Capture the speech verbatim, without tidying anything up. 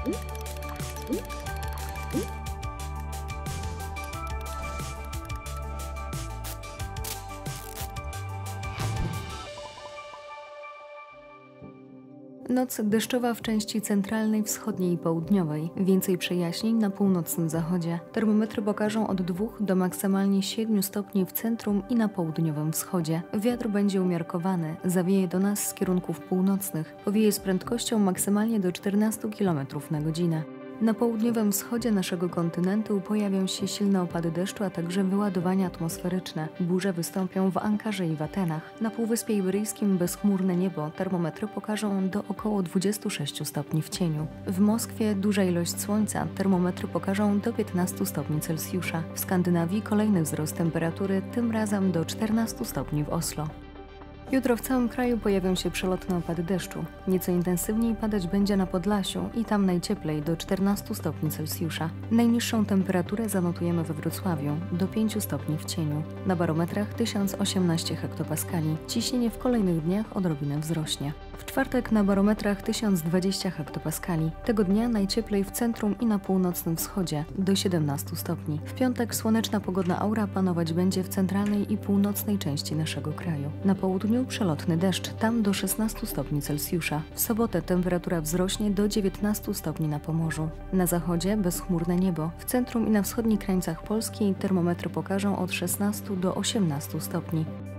Noc deszczowa w części centralnej, wschodniej i południowej. Więcej przejaśnień na północnym zachodzie. Termometry pokażą od dwóch do maksymalnie siedmiu stopni w centrum i na południowym wschodzie. Wiatr będzie umiarkowany, zawieje do nas z kierunków północnych. Powieje z prędkością maksymalnie do czternastu kilometrów na godzinę. Na południowym wschodzie naszego kontynentu pojawią się silne opady deszczu, a także wyładowania atmosferyczne. Burze wystąpią w Ankarze i w Atenach. Na Półwyspie Iberyjskim bezchmurne niebo. Termometry pokażą do około dwudziestu sześciu stopni w cieniu. W Moskwie duża ilość słońca. Termometry pokażą do piętnastu stopni Celsjusza. W Skandynawii kolejny wzrost temperatury, tym razem do czternastu stopni w Oslo. Jutro w całym kraju pojawią się przelotne opady deszczu. Nieco intensywniej padać będzie na Podlasiu i tam najcieplej do czternastu stopni Celsjusza. Najniższą temperaturę zanotujemy we Wrocławiu do pięciu stopni w cieniu. Na barometrach tysiąc osiemnaście hektopaskali. Ciśnienie w kolejnych dniach odrobinę wzrośnie. W czwartek na barometrach tysiąc dwadzieścia hektopaskali. Tego dnia najcieplej w centrum i na północnym wschodzie do siedemnastu stopni. W piątek słoneczna pogodna aura panować będzie w centralnej i północnej części naszego kraju. Na południu przelotny deszcz, tam do szesnastu stopni Celsjusza. W sobotę temperatura wzrośnie do dziewiętnastu stopni na Pomorzu. Na zachodzie bezchmurne niebo. W centrum i na wschodnich krańcach Polski termometry pokażą od szesnastu do osiemnastu stopni.